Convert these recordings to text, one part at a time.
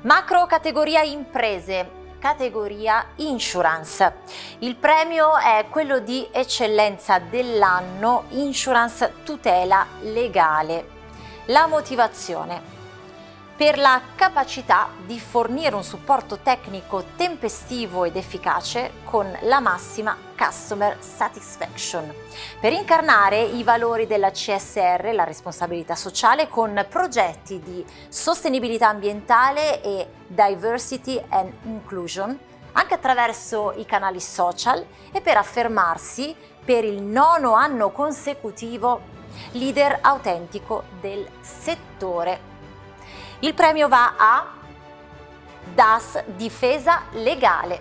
Macro categoria imprese, categoria insurance. Il premio è quello di eccellenza dell'anno, insurance tutela legale. La motivazione: per la capacità di fornire un supporto tecnico tempestivo ed efficace con la massima customer satisfaction, per incarnare i valori della CSR, la responsabilità sociale, con progetti di sostenibilità ambientale e diversity and inclusion, anche attraverso i canali social, e per affermarsi per il 9º anno consecutivo leader autentico del settore. Il premio va a DAS Difesa Legale.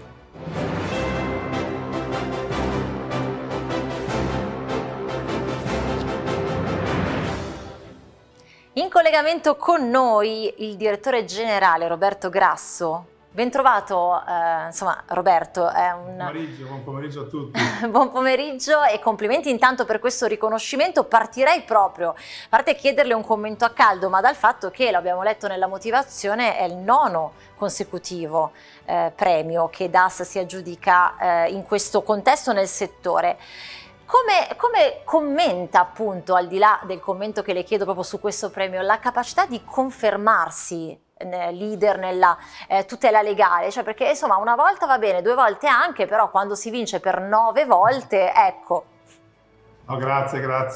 In collegamento con noi il direttore generale Roberto Grasso. Bentrovato, Roberto. Buon pomeriggio a tutti. Buon pomeriggio e complimenti intanto per questo riconoscimento. Partirei proprio, a parte chiederle un commento a caldo, ma dal fatto che, l'abbiamo letto nella motivazione, è il 9º consecutivo premio che DAS si aggiudica in questo contesto nel settore. Come commenta, appunto, al di là del commento che le chiedo proprio su questo premio, la capacità di confermarsi leader nella tutela legale? Cioè, perché insomma una volta va bene, 2 volte anche, però quando si vince per 9 volte, ecco. No, grazie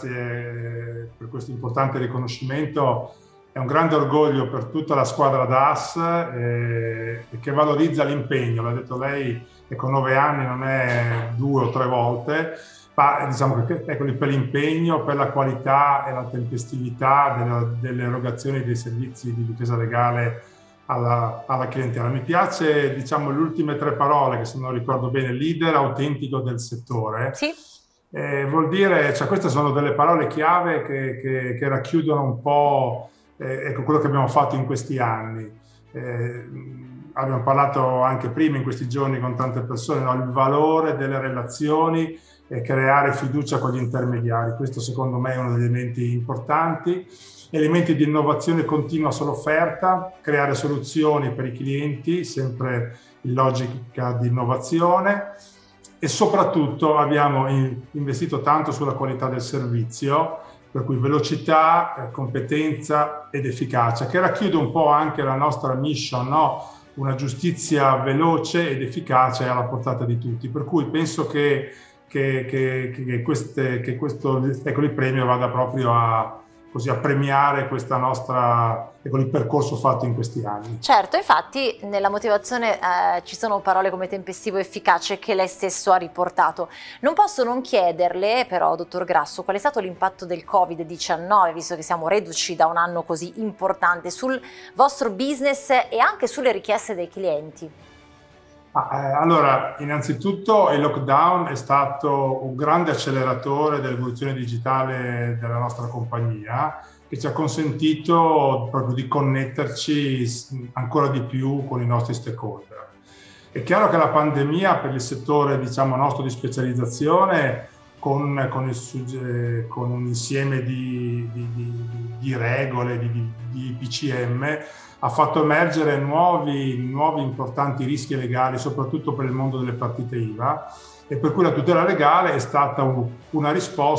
per questo importante riconoscimento. È un grande orgoglio per tutta la squadra DAS che valorizza l'impegno. L'ha detto lei, che con 9 anni non è 2 o 3 volte, ma diciamo che per l'impegno, per la qualità e la tempestività delle erogazioni dei servizi di difesa legale alla clientela. Mi piace, diciamo, le ultime 3 parole, che se non ricordo bene, leader autentico del settore. Sì. Vuol dire, cioè, queste sono delle parole chiave che racchiudono un po' quello che abbiamo fatto in questi anni. Abbiamo parlato anche prima in questi giorni con tante persone, no? Il valore delle relazioni e creare fiducia con gli intermediari. Questo secondo me è uno degli elementi importanti. Elementi di innovazione continua sull'offerta, creare soluzioni per i clienti, sempre in logica di innovazione, e soprattutto abbiamo investito tanto sulla qualità del servizio, per cui velocità, competenza ed efficacia, che racchiude un po' anche la nostra mission, no? Una giustizia veloce ed efficace alla portata di tutti. Per cui penso che questo il premio vada proprio a premiare questa nostra, il percorso fatto in questi anni. Certo, infatti nella motivazione ci sono parole come tempestivo e efficace che lei stesso ha riportato. Non posso non chiederle però, dottor Grasso, qual è stato l'impatto del Covid-19, visto che siamo reduci da un anno così importante, sul vostro business e anche sulle richieste dei clienti. Allora, innanzitutto il lockdown è stato un grande acceleratore dell'evoluzione digitale della nostra compagnia, che ci ha consentito proprio di connetterci ancora di più con i nostri stakeholder. È chiaro che la pandemia, per il settore, diciamo, nostro di specializzazione, con un insieme di regole, di PCM, ha fatto emergere nuovi importanti rischi legali, soprattutto per il mondo delle partite IVA, e per cui la tutela legale è stata una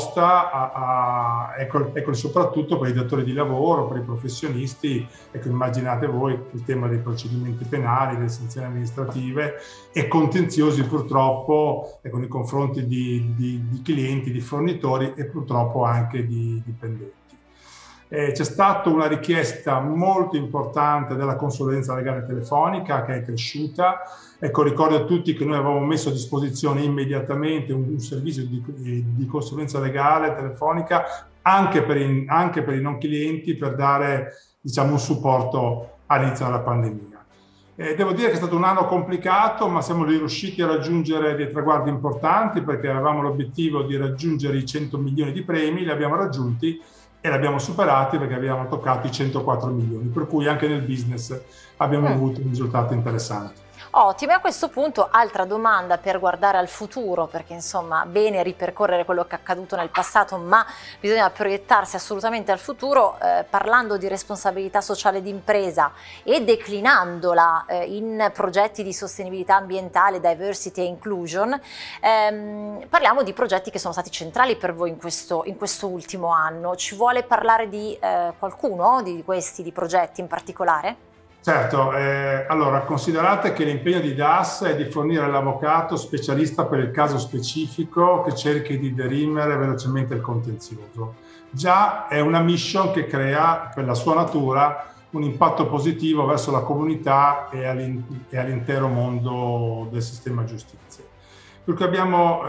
risposta soprattutto per i datori di lavoro, per i professionisti. Ecco, immaginate voi il tema dei procedimenti penali, delle sanzioni amministrative e contenziosi, purtroppo, nei confronti di clienti, di fornitori e purtroppo anche di dipendenti. C'è stata una richiesta molto importante della consulenza legale telefonica, che è cresciuta. Ecco, ricordo a tutti che noi avevamo messo a disposizione immediatamente un servizio di consulenza legale telefonica anche per i non clienti, per dare, diciamo, un supporto all'inizio della pandemia. Devo dire che è stato un anno complicato, ma siamo riusciti a raggiungere dei traguardi importanti, perché avevamo l'obiettivo di raggiungere i 100 milioni di premi, li abbiamo raggiunti e l'abbiamo superati perché abbiamo toccato i 104 milioni, per cui anche nel business abbiamo avuto risultati interessanti. Ottimo, e a questo punto altra domanda per guardare al futuro, perché insomma bene ripercorrere quello che è accaduto nel passato, ma bisogna proiettarsi assolutamente al futuro, parlando di responsabilità sociale d'impresa e declinandola in progetti di sostenibilità ambientale, diversity e inclusion. Parliamo di progetti che sono stati centrali per voi in questo ultimo anno. Ci vuole parlare di qualcuno di questi di progetti in particolare? Certo, allora considerate che l'impegno di DAS è di fornire l'avvocato specialista per il caso specifico che cerchi di dirimere velocemente il contenzioso. Già è una mission che crea per la sua natura un impatto positivo verso la comunità e all'intero mondo del sistema giustizia. Per cui abbiamo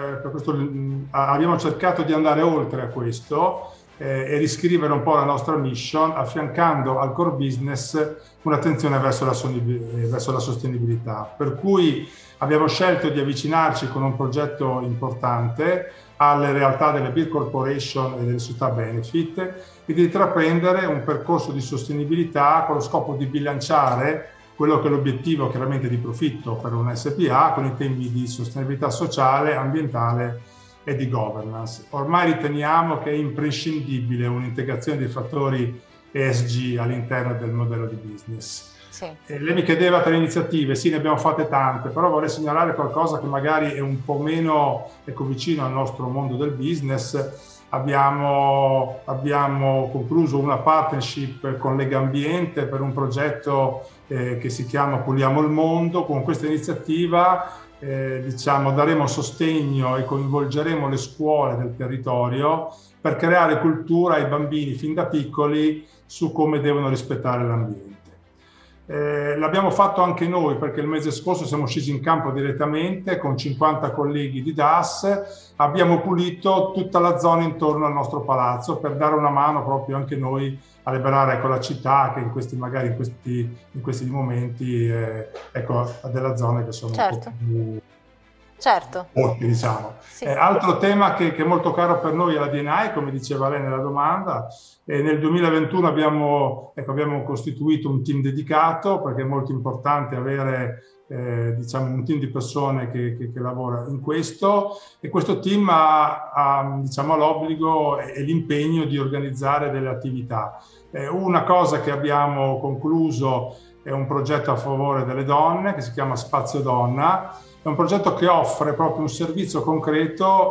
cercato di andare oltre a questo e riscrivere un po' la nostra mission, affiancando al core business un'attenzione verso la sostenibilità. Per cui abbiamo scelto di avvicinarci con un progetto importante alle realtà delle big corporation e delle società benefit e di intraprendere un percorso di sostenibilità con lo scopo di bilanciare quello che è l'obiettivo chiaramente di profitto per un SPA con i temi di sostenibilità sociale, ambientale e di governance. Ormai riteniamo che è imprescindibile un'integrazione dei fattori ESG all'interno del modello di business. Sì. Lei mi chiedeva tre iniziative, sì, ne abbiamo fatte tante, però vorrei segnalare qualcosa che magari è un po' meno vicino al nostro mondo del business. Abbiamo concluso una partnership con Legambiente per un progetto che si chiama Puliamo il Mondo. Con questa iniziativa daremo sostegno e coinvolgeremo le scuole del territorio per creare cultura ai bambini fin da piccoli su come devono rispettare l'ambiente. L'abbiamo fatto anche noi perché il mese scorso siamo scesi in campo direttamente con 50 colleghi di DAS, abbiamo pulito tutta la zona intorno al nostro palazzo per dare una mano proprio anche noi a liberare la città che in questi momenti ha delle zone che sono un po' più diciamo. Sì. Altro tema che è molto caro per noi è la D&I, come diceva lei nella domanda. Nel 2021 abbiamo costituito un team dedicato perché è molto importante avere un team di persone che lavora in questo, e questo team ha l'obbligo e l'impegno di organizzare delle attività. Una cosa che abbiamo concluso è un progetto a favore delle donne che si chiama Spazio Donna. È un progetto che offre proprio un servizio concreto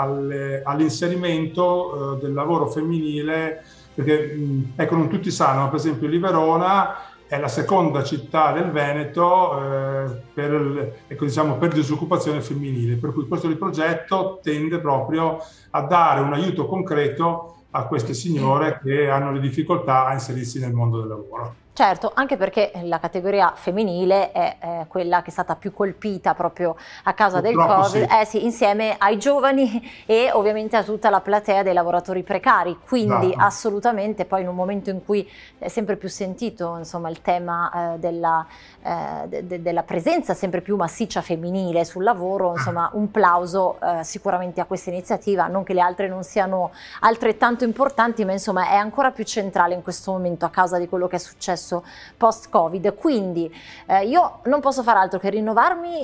all'inserimento del lavoro femminile, perché non tutti sanno, ma per esempio Verona è la seconda città del Veneto per disoccupazione femminile, per cui questo progetto tende proprio a dare un aiuto concreto a queste signore che hanno le difficoltà a inserirsi nel mondo del lavoro. Certo, anche perché la categoria femminile è quella che è stata più colpita proprio a causa del Covid, sì, insieme ai giovani e ovviamente a tutta la platea dei lavoratori precari, quindi assolutamente poi in un momento in cui è sempre più sentito il tema della presenza sempre più massiccia femminile sul lavoro, un plauso sicuramente a questa iniziativa, non che le altre non siano altrettanto importanti, ma è ancora più centrale in questo momento a causa di quello che è successo post-Covid. Quindi io non posso far altro che rinnovarvi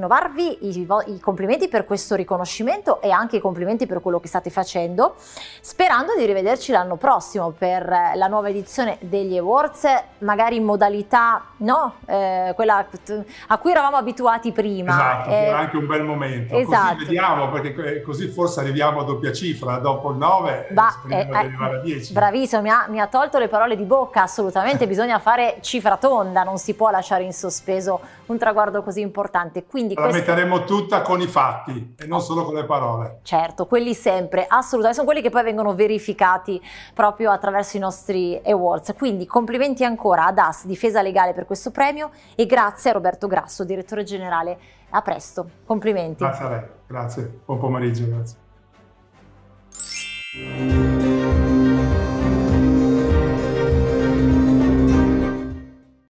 i complimenti per questo riconoscimento e anche i complimenti per quello che state facendo, sperando di rivederci l'anno prossimo per la nuova edizione degli Awards, magari in modalità quella a cui eravamo abituati prima. Esatto, è anche un bel momento. Esatto. Così vediamo, perché così forse arriviamo a doppia cifra, dopo il 9 speriamo di arrivare a 10. Bravissimo, mi ha tolto le parole di bocca, assolutamente. Bisogna fare cifra tonda, non si può lasciare in sospeso un traguardo così importante. Quindi la metteremo tutta con i fatti e non solo con le parole. Certo, quelli sempre, assolutamente, sono quelli che poi vengono verificati proprio attraverso i nostri awards. Quindi complimenti ancora a DAS Difesa Legale per questo premio e grazie a Roberto Grasso, direttore generale. A presto, complimenti. Grazie a lei, grazie, buon pomeriggio, grazie.